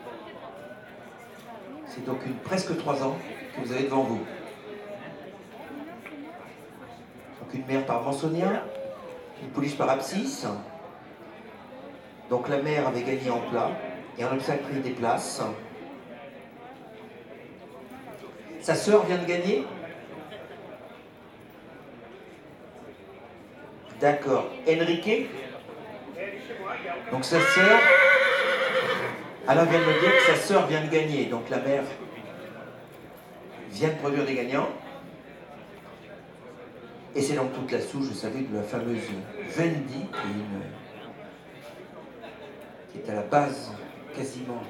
C'est donc presque 3 ans que vous avez devant vous. Donc une mère par Mansonia, une pouliche par abscisse. Donc la mère avait gagné en plat et en obstacle pris des places. Sa sœur vient de gagner. D'accord. Enrique. Donc sa sœur, Alain vient de me dire que sa sœur vient de gagner. Donc la mère vient de produire des gagnants. Et c'est donc toute la souche, vous savez, de la fameuse Vendy, qui est à la base quasiment.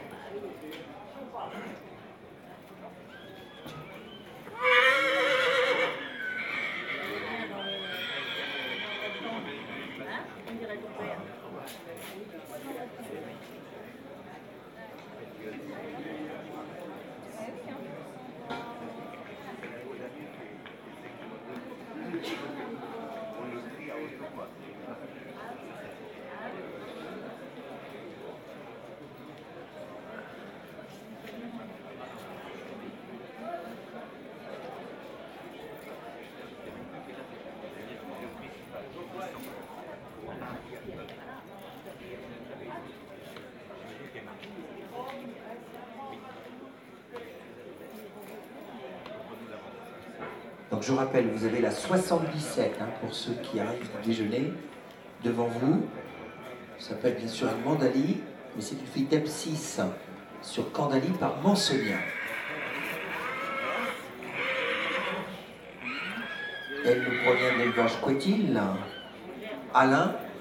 Donc je rappelle, vous avez la 77 pour ceux qui arrivent du déjeuner devant vous. Ça s'appelle bien sûr une Mandali, mais c'est une fille d'abscisse sur Candali par Mansonia. Elle nous provient de l'élevage Couetil, Alain.